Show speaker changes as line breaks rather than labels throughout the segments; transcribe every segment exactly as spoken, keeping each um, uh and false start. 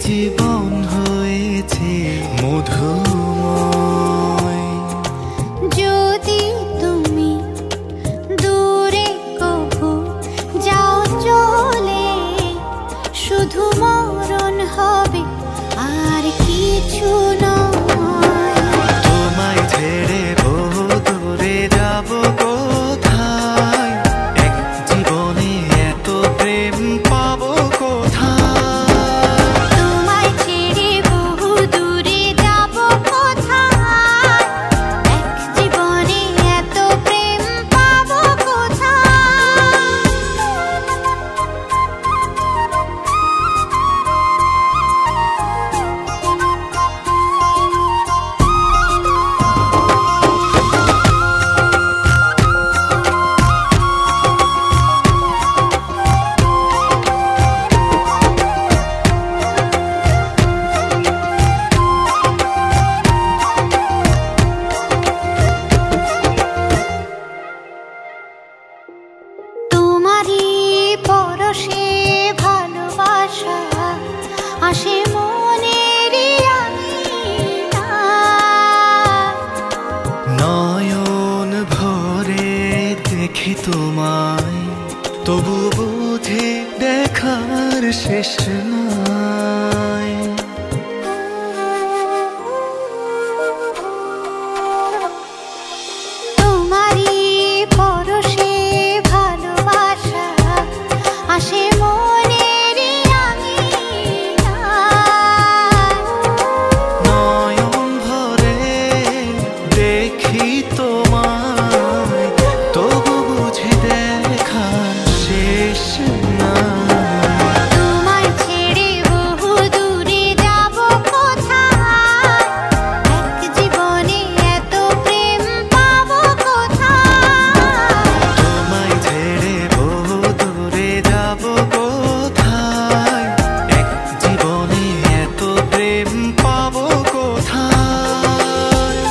জীবন হয়েছে মধুময়।
যদি তুমি দূরে কভু যাও চলে, শুধু মরণ হবে আর কিছু নয়।
তোমায় ছেড়ে বহু দূরে যাব কোথায়, এক জীবনে এত প্রেম পাবো কোথায়।
তোমায় ছেড়ে বহু দূরে যাব কোথায়, এক জীবনে এত প্রেম পাবো কোথায়। তোমারই পরশে ভালোবাসা আসে মনেরই আঙিনায়।
নয়ন ভরে দেখি তোমায়, তবু বুঝে দেখার শেষ নাই।
তোমারই পরশে ভালোবাসা আসে মনেরই আঙিনায়।
নয়ন ভরে দেখি তোমায়, তবু বুঝে দেখার শেষ নাই।
তোমায় ছেড়ে বহু দূরে যাব কোথায়, এক জীবনে এত প্রেম পাবো কোথায়।
তোমায় ছেড়ে বহু দূরে যাব কোথায়, এক জীবনে এত প্রেম পাবো কোথায়।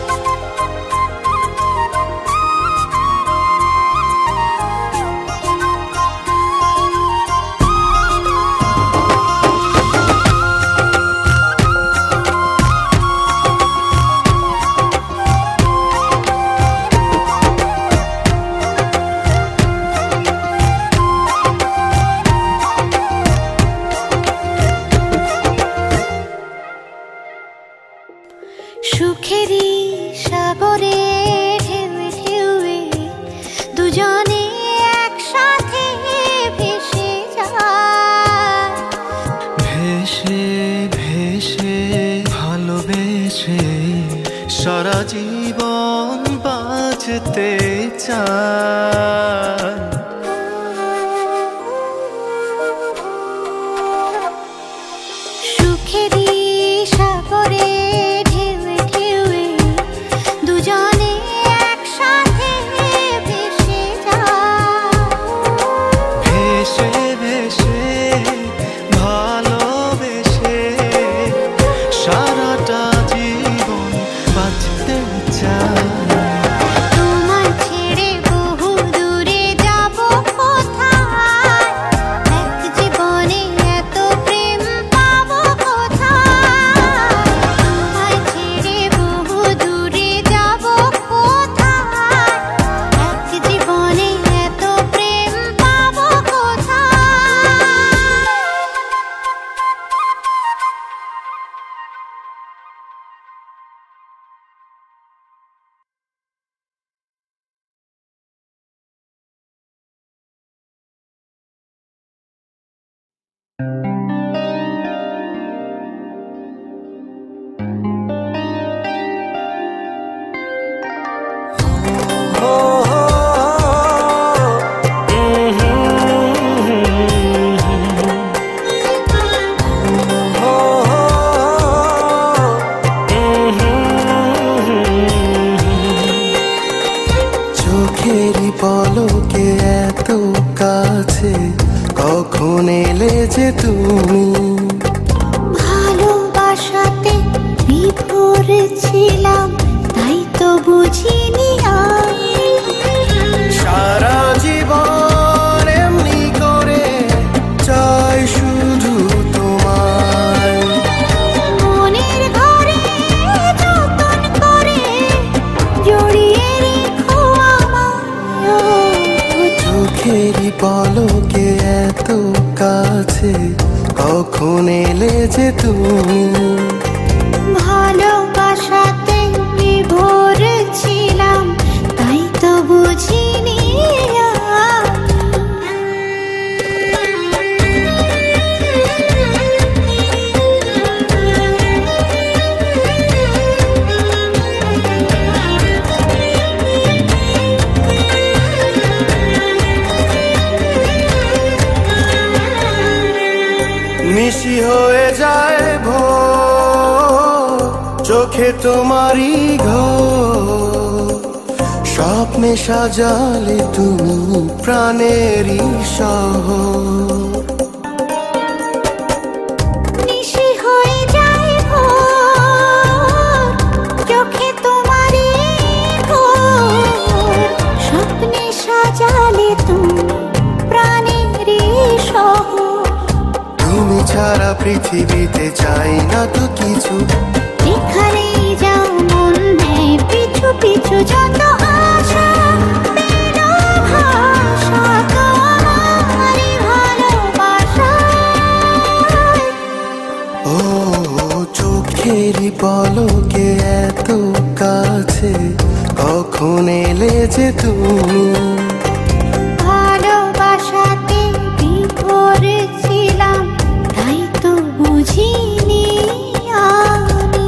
সুখেরই সাগরে ঢেউয়ে ঢেউয়ে দুজনে একসাথে ভেসে যায়।
ভেসে ভেসে ভালোবেসে সারা জীবন বাঁচতে চায়।
সুখেরই সাগরে ঢেউয়ে ঢেউয়ে দুজনে একসাথে ভেসে যায়।
ভেসে ভেসে ভালোবেসে সারাটা জীবন বাঁচতে চায়।
তোমায় ছেড়ে বহু দূরে যাব কোথায়, এক জীবনে এত প্রেম পাবো কোথায়। তোমায় ছেড়ে বহু দূরে যাব কোথায়, এক জীবনে এত প্রেম পাবো কোথায়।
চোখেরই পলকে এত কাছে কখন এলে যে তুমি।
ভালোবাসাতে বিভোর ছিলাম, তাই তো বুঝিনি আর।
সারা জীবন এমনি করে চাই শুধু তোমায়। যে তুমি।
ভালোবাসাতে বিভোর ছিলাম, তাই তো বুঝিনি
মিশি হয়ে যায় ভোর, চোখে তোমারই ঘোর, স্বপ্নে সাজালে তুমি প্রাণেরই শহর।
নিশি হয়ে যায় ভোর, চোখে তোমারই ঘোর, স্বপ্নে সাজালে তুমি প্রাণেরই শহর।
তুমি ছাড়া পৃথিবীতে চাই না তো কিছু,
এখানেই যাও মন নেই পিছু পিছু, যত আশা পেল ভাষা তোমারই ভালোবাসায়।
ও চোখেরই পলকে এত কাছে, কখন এলে যে তুমি।
ভালোবাসাতে বিভোর ছিলাম, তাই তো বুঝিনি আমি।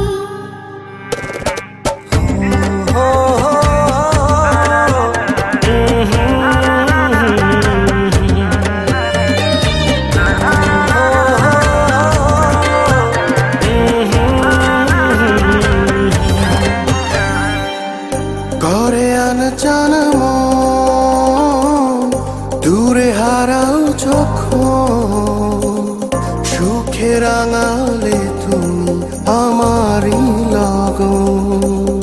করে আনচানা মন, দূরে হারাও যখন, সুখে রাঙালে তুমি আমারই লগন।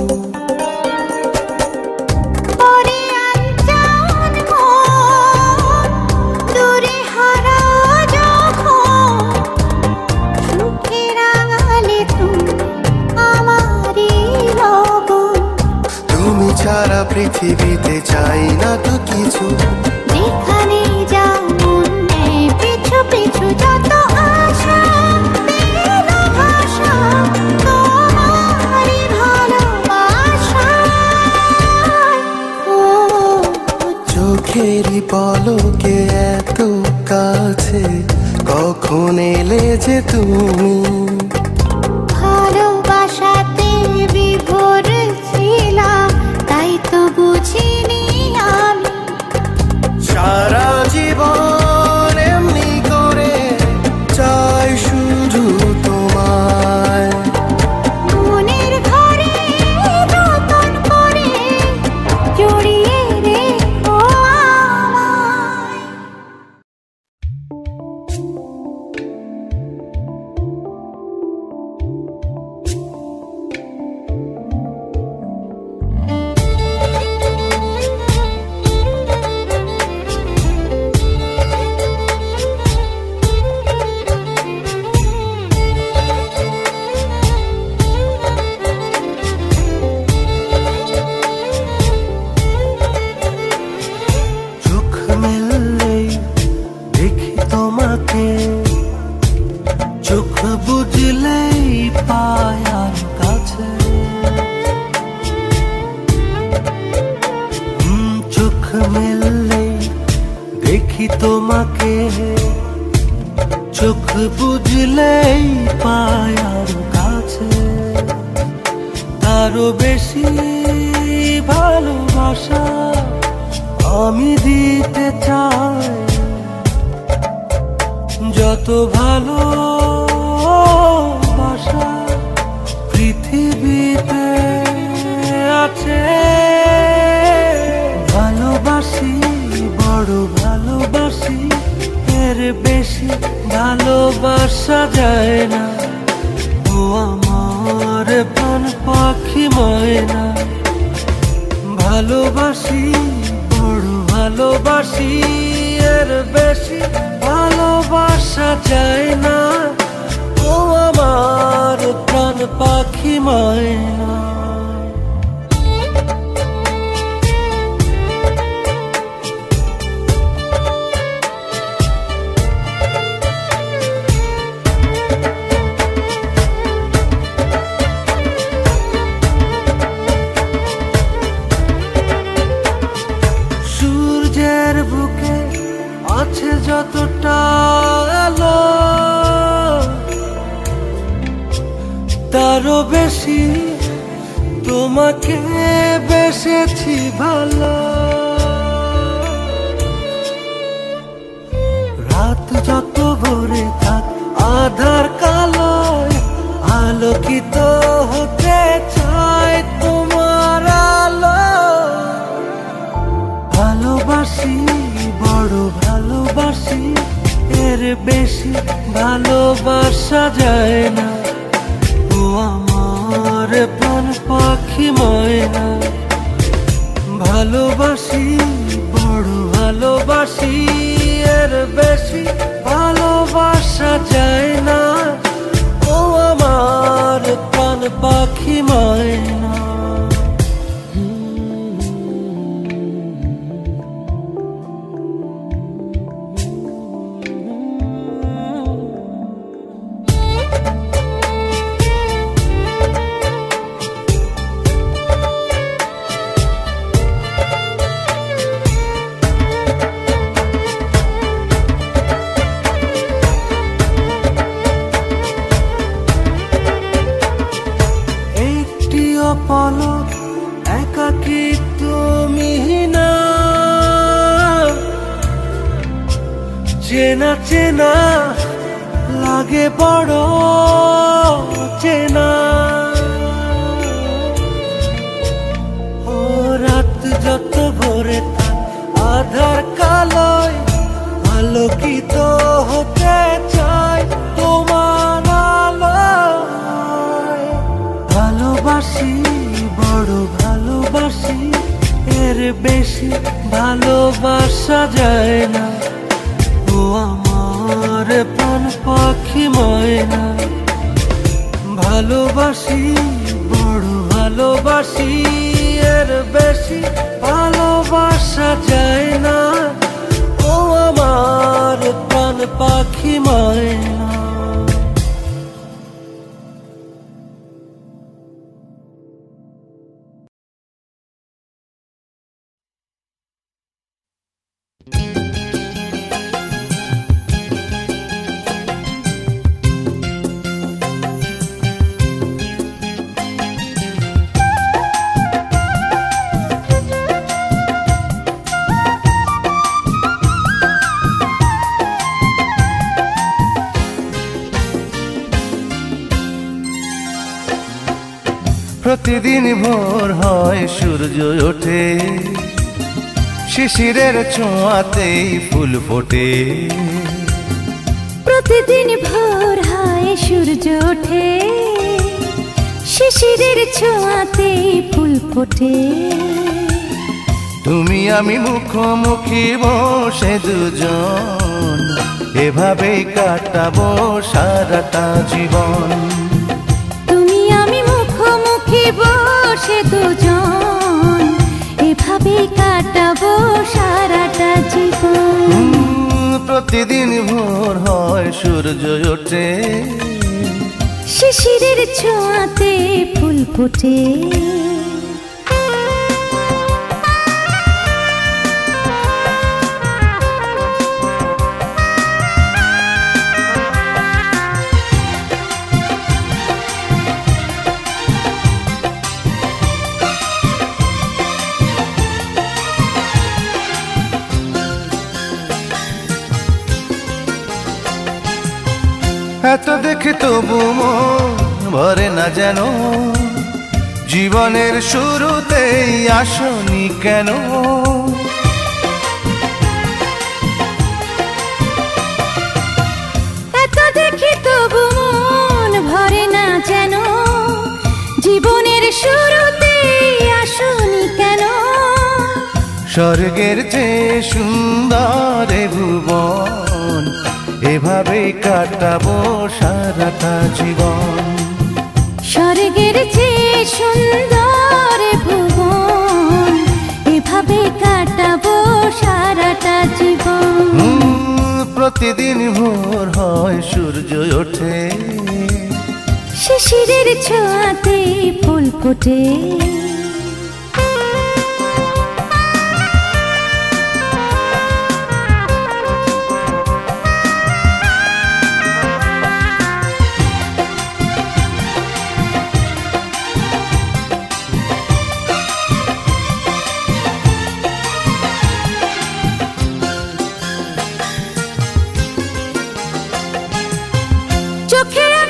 পরে আনজান মন, দূরে হারাও যখন, সুখে রাঙালে তুমি আমারই লগন।
তুমি ছাড়া পৃথিবীতে চাই না তো কিছু,
যেখানে যাও মন নেই পিছু পিছু, যত আশা পেল ভাষা তোমারই ভালোবাসায়। ও
চোখেরই পলকে এত কাছে, কখন এলে যে তুমি।
ভালোবাসাতে বিভোর ছিলাম, তাই তো বুঝিনি আমি।
সারা জীবন এমনি করে চাই শুধু তোমায়,
মনের ঘরে যতন করে জড়িয়ে রেখো আমায়।
চোখ মেললেই দেখি তোমাকে, চোখ বুঝলেই পাই আর কাছে। হুম, চোখ মেললেই দেখি তোমাকে, চোখ বুঝলেই পাই আর কাছে। তারও বেশি ভালোবাসা আমি দিতে চাই, যত ভালোবাসা পৃথিবীতে আছে। ভালোবাসি, বড় ভালোবাসি, এর বেশি ভালোবাসা যায় না। ও আমার প্রাণ পাখি ময়না, ভালোবাসি, বড় ভালোবাসি, এর বেশি ভালোবাসা যায় না। ও আমার প্রাণ পাখি ময়না।
তারও বেশি তোমাকে বেসেছি ভালো। রাত যত ভরে থাক আধার কালোয় আলোকিত হতে চায় তোমার আলো। ভালোবাসি বড় ভালোবাসি, এর বেশি ভালোবাসা যায় না। ও আমার প্রাণ পাখি ময়না, ভালোবাসি বড় ভালোবাসি, এর বেশি ভালোবাসা যায় না। ও আমার প্রাণ পাখি ময়না। পলক একাকী তুমি না, চেনা চেনা লাগে বড় চেনা। ও রাত যত ভরে থাক আধার কালোয় আলোকিত হতে চায় তোমার আলোয়। ভালোবাসি বড় ভালোবাসি, এর বেশি ভালোবাসা যায় না। ও আমার প্রাণ পাখি ময়না, ভালোবাসি বড় ভালোবাসি, এর বেশি ভালোবাসা যায় না। ও আমার প্রাণ পাখি ময়না।
প্রতিদিন ভোর হয় সূর্য ওঠে, শিশিরের ছোঁয়াতেই ফুল ফোটে।
প্রতিদিন ভোর হয় সূর্য ওঠে, শিশিরের ছোঁয়াতেই ফুল ফোটে।
তুমি আমি মুখোমুখি বসে দুজন, এভাবেই কাটাবো সারাটা জীবন।
বসে দুজন, এভাবে কাটাবো সারাটা জীবন।
প্রতিদিন ভোর হয় সূর্য ওঠে,
শিশিরের ছোঁয়াতে ফুল ফোটে।
এত দেখে তবু মন ভরে না যেন, জীবনের শুরুতেই আসনি কেন।
এত দেখে তবু মন ভরে না যেন, জীবনের শুরুতেই আসনি কেন।
স্বর্গের চেয়ে সুন্দর এ ভুবন, এভাবেই কাটাবো সারাটা জীবন।
স্বর্গের চেয়ে সুন্দর ভুবন, এভাবে কাটাবো সারাটা জীবন।
প্রতিদিন ভোর হয় সূর্য ওঠে,
শিশিরের ছোঁয়াতে ফুল ফোটে।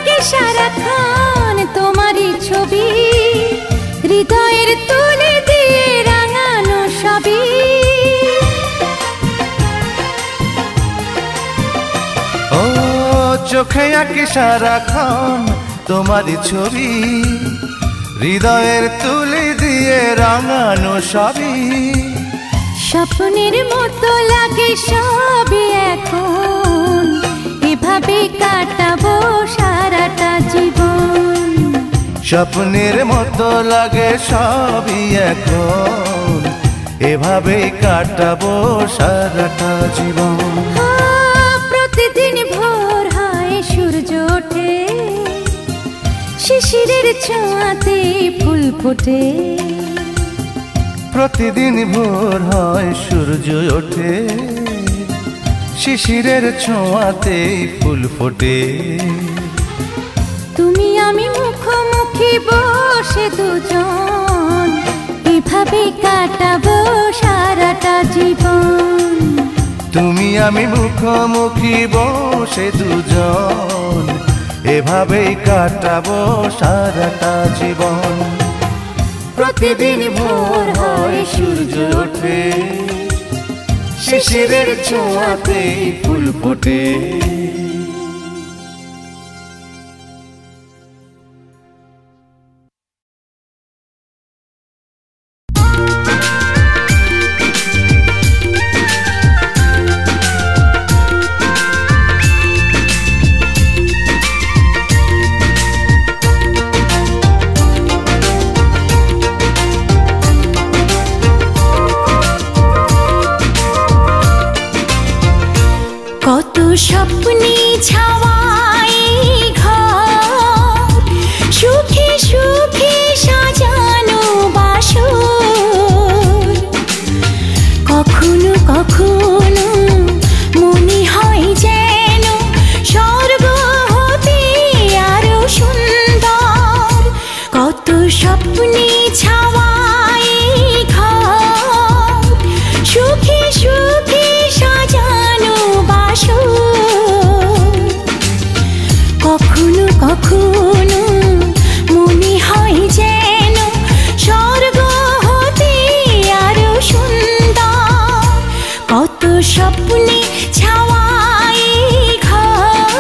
আঁকে সারাক্ষণ তোমারই ছবি, হৃদয়ের তুলে দিয়ে রাঙানো সবই।
ও চোখে আঁকি সারাক্ষণ তোমারই ছবি, হৃদয়ের তুলে দিয়ে রাঙানো সবই।
স্বপ্নের মতো লাগে সবই এখন, এভাবে কাটাবো সারাটা জীবন।
স্বপ্নের মতো লাগে সবই এখন, এভাবেই কাটাবো সারাটা জীবন।
প্রতিদিন ভোর হয় সূর্য ওঠে, শিশিরের ছোঁয়াতে ফুল ফোটে।
প্রতিদিন ভোর হয় সূর্য ওঠে, শিশিরের ছোঁয়াতে ফুল ফোটে।
তুমি আমি মুখোমুখি বসে দুজন, এভাবে কাটাবো সারাটা জীবন।
তুমি আমি মুখোমুখি বসে দুজন, এভাবেই কাটাবো সারাটা জীবন। প্রতিদিন ভোর হয় সূর্য ওঠে, শিশিরের ছোঁয়াতে ফুল ফোটে।
কত স্বপ্নে ছাওয়াই ঘর, সুখে সুখে সাজানো বাসর। কখনো কখনো মনে হয় যেন স্বর্গ হতে আরো সুন্দর। কত স্বপ্নে ছাওয়াই ঘর, সুখে সুখে সাজানো কখনো কখনো মনে হয় যেন স্বর্গ হতে আরো সুন্দর। কত স্বপ্নে ছাওয়াই ঘর।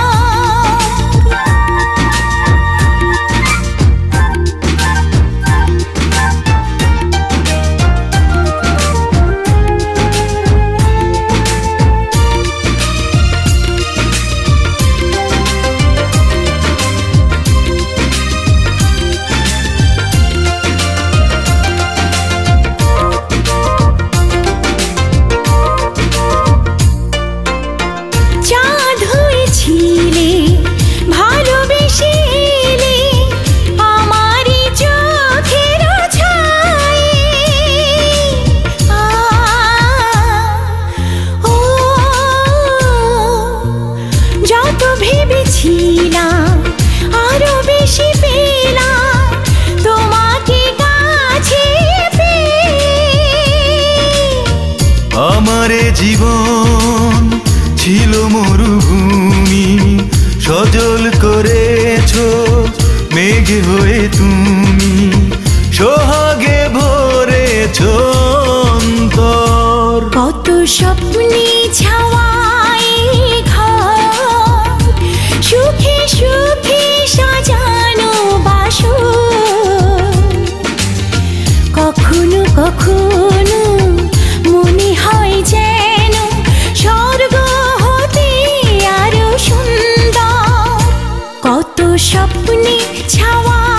আমারে জীবন ছিল মরুভূমি, সজল করেছো মেঘ হয়ে তুমি, সোহাগে ভরেছো অন্তর।
কত স্বপ্নে ছাওয়াই ঘর, সুখে সুখে সাজানো বাসর। কখনো কখনো মনে হয় যেন স্বর্গ হতে আরো সুন্দর। কত স্বপ্নে ছাওয়া